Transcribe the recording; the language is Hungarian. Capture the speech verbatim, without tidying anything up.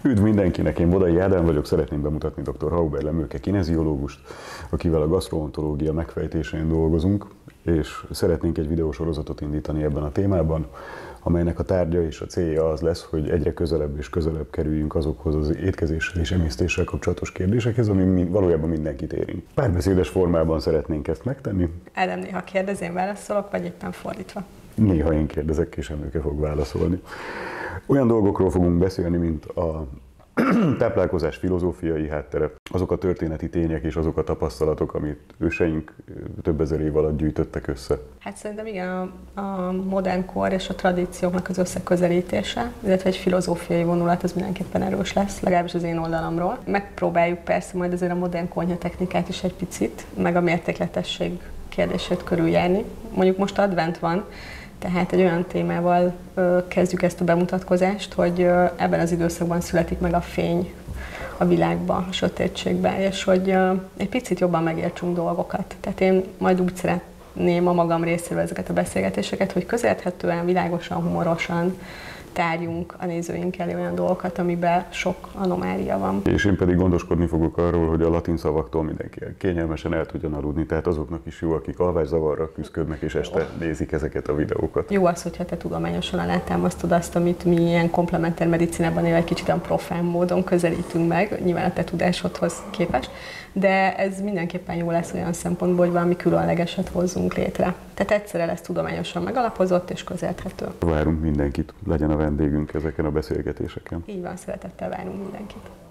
Üdv mindenkinek, én Bodai Ádám vagyok, szeretném bemutatni dr. Hauber Lemőke kineziológust, akivel a gasztroontológia megfejtésén dolgozunk, és szeretnénk egy videósorozatot indítani ebben a témában, amelynek a tárgya és a célja az lesz, hogy egyre közelebb és közelebb kerüljünk azokhoz az étkezéssel és emésztéssel kapcsolatos kérdésekhez, ami valójában mindenkit érint. Párbeszédes formában szeretnénk ezt megtenni. Ádám, néha kérdez, én válaszolok, vagy éppen fordítva? Néha én kérdezek, és Emőke fog válaszolni. Olyan dolgokról fogunk beszélni, mint a táplálkozás filozófiai háttere, azok a történeti tények és azok a tapasztalatok, amit őseink több ezer év alatt gyűjtöttek össze. Hát szerintem igen, a, a modern kor és a tradícióknak az összeközelítése, illetve egy filozófiai vonulat, az mindenképpen erős lesz, legalábbis az én oldalamról. Megpróbáljuk persze majd azért a modern konyhatechnikát is egy picit, meg a mértékletesség kérdését körüljárni. Mondjuk most advent van, tehát egy olyan témával ö, kezdjük ezt a bemutatkozást, hogy ö, ebben az időszakban születik meg a fény a világba, a sötétségbe, és hogy ö, egy picit jobban megértsünk dolgokat. Tehát én majd úgy szeretném a magam részéről ezeket a beszélgetéseket, hogy közérthetően, világosan, humorosan tárjunk a nézőink elé olyan dolgokat, amiben sok anomália van. És én pedig gondoskodni fogok arról, hogy a latin szavaktól mindenki kényelmesen el tudjon aludni, tehát azoknak is jó, akik alvászavarra küzdködnek és este nézik ezeket a videókat. Jó az, hogyha te tudományosan alátámasztod azt, amit mi ilyen komplementer medicinában él egy kicsit profán módon közelítünk meg, nyilván a te tudásodhoz képest, de ez mindenképpen jó lesz olyan szempontból, hogy valami különlegeset hozzunk létre. Tehát egyszerre lesz tudományosan megalapozott és közérthető. Várunk mindenkit, legyen a vendégünk ezeken a beszélgetéseken. Így van, szeretettel várunk mindenkit.